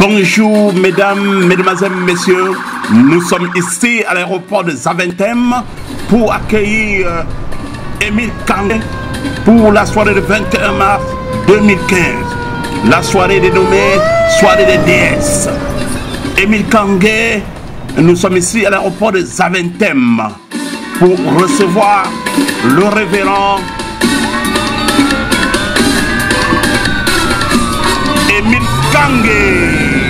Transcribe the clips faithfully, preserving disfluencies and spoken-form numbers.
Bonjour mesdames, mesdemoiselles, messieurs, nous sommes ici à l'aéroport de Zaventem pour accueillir euh, Émile Kangué pour la soirée du vingt et un mars deux mille quinze, la soirée dénommée Soirée des déesses. Émile Kangué, nous sommes ici à l'aéroport de Zaventem pour recevoir le révérend Émile Kangué.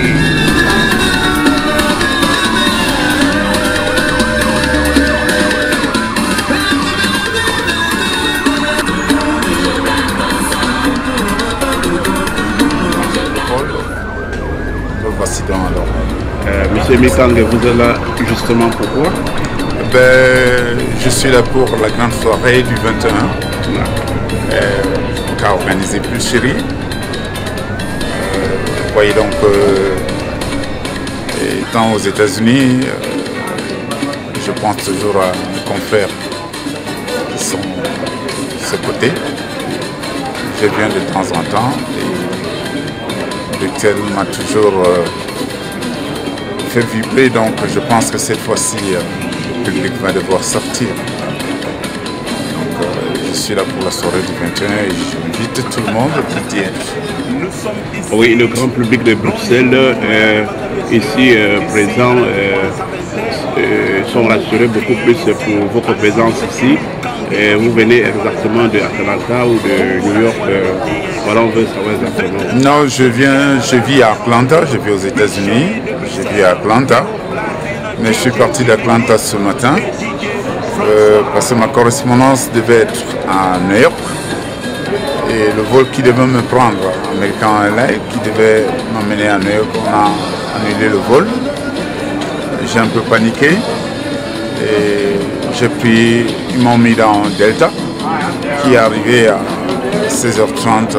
Voici donc alors. Euh, Monsieur Émile Kangué, vous êtes là justement pourquoi? Ben, je suis là pour la grande soirée du vingt et un euh, qu'a organisé Pulcherie. Euh, vous voyez donc, euh, étant aux États-Unis, euh, je pense toujours à mes confrères qui sont de ce côté. Je viens de temps en temps et lequel m'a toujours euh, fait vibrer, donc je pense que cette fois-ci euh, le public va devoir sortir. Donc euh, je suis là pour la soirée du vingt et un et j'invite tout le monde qui vient. Oui, le grand public de Bruxelles euh, ici euh, présent euh, euh, sont rassurés beaucoup plus pour votre présence ici. Et vous venez exactement de Atlanta ou de New York, euh, voilà, on veut savoir exactement. Non, je viens, je vis à Atlanta, je vis aux États-Unis, je vis à Atlanta, mais je suis parti d'Atlanta ce matin euh, parce que ma correspondance devait être à New York et le vol qui devait me prendre, American Airlines, qui devait m'emmener à New York, on a annulé le vol. J'ai un peu paniqué et j'ai pris, ils m'ont mis dans Delta qui est arrivé à seize heures trente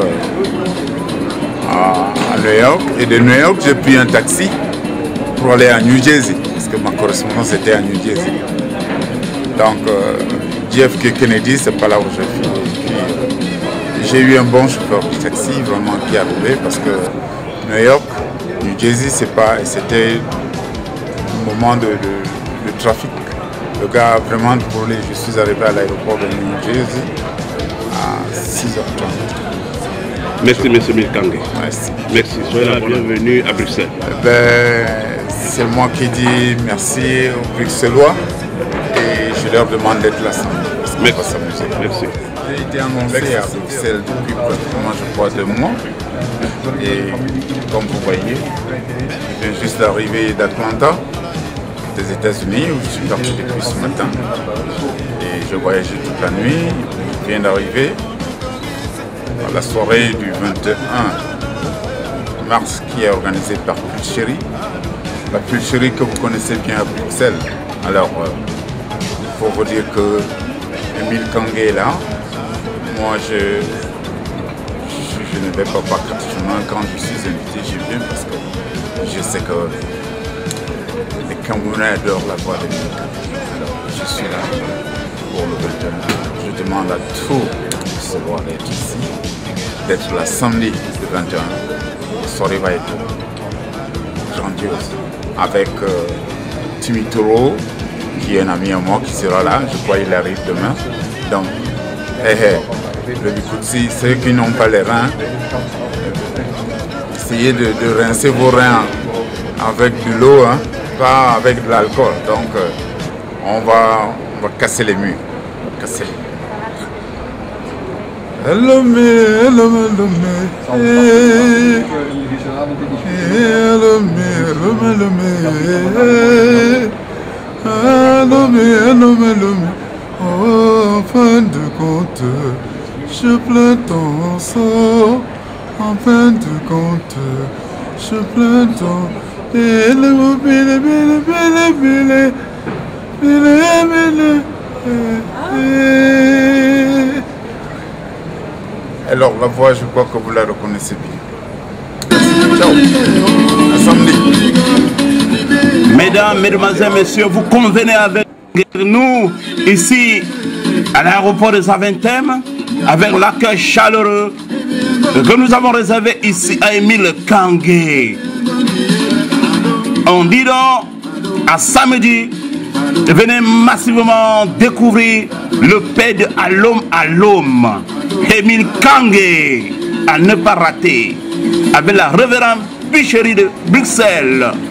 à New York, et de New York j'ai pris un taxi pour aller à New Jersey parce que ma correspondance était à New Jersey. Donc euh, J F K Kennedy, c'est pas là où je suis. J'ai eu un bon chauffeur de taxi vraiment qui a roulé parce que New York, New Jersey, c'est pas, c'était un moment de, de, de trafic. Le gars a vraiment roulé. Je suis arrivé à l'aéroport de New Jersey à six heures trente. Merci, monsieur Émile Kangué. Merci. Merci, soyez la bienvenue à Bruxelles. Ben, c'est moi qui dis merci aux Bruxellois et je leur demande d'être là. Merci. s'amuser. Merci. J'ai été annoncé à Bruxelles depuis pratiquement, je crois, deux mois. Et comme vous voyez, je viens juste d'arriver d'Atlanta, des États-Unis, où je suis parti depuis ce matin. Et je voyageais toute la nuit. Je viens d'arriver à la soirée du vingt et un mars qui est organisée par Pulcherie. La Pulcherie que vous connaissez bien à Bruxelles. Alors, il euh, faut vous dire que Émile Kangué est là. Moi, je, je, je ne vais pas pas pratiquement quand je suis invité, je viens parce que je sais que les Camerounais adorent la voix de Émile Kangué. Alors, je suis là pour le vingt et un. Je demande à tous de se voir d'être ici, d'être là samedi le vingt et un. La soirée va être grandiose. Avec euh, Timmy Toro, qui est un ami à moi qui sera là. Je crois qu'il arrive demain. Donc, hey, hey, le Bikutsi, ceux qui n'ont pas les reins, essayez de, de rincer vos reins avec de l'eau, hein, pas avec de l'alcool. Donc, euh, on, va, on va casser les murs. Casser les murs. Hello me, hello me, hello me. Hello me, hello me, hello me. Hello me, hello me, hello me. Oh, en fin de compte, je plains ton sort. En fin de compte, je plains ton. Bele, bele, bele, bele, bele, bele, bele. Alors la voix, je crois que vous la reconnaissez bien. Ciao. À samedi. Mesdames, mesdemoiselles, messieurs, vous convenez avec nous ici à l'aéroport de Zaventem avec l'accueil chaleureux que nous avons réservé ici à Émile Kangué. On dit donc, à samedi, venez massivement découvrir le père de Allôme Allôme, Émile Kangé, à ne pas rater, avec la révérende Picherie de Bruxelles.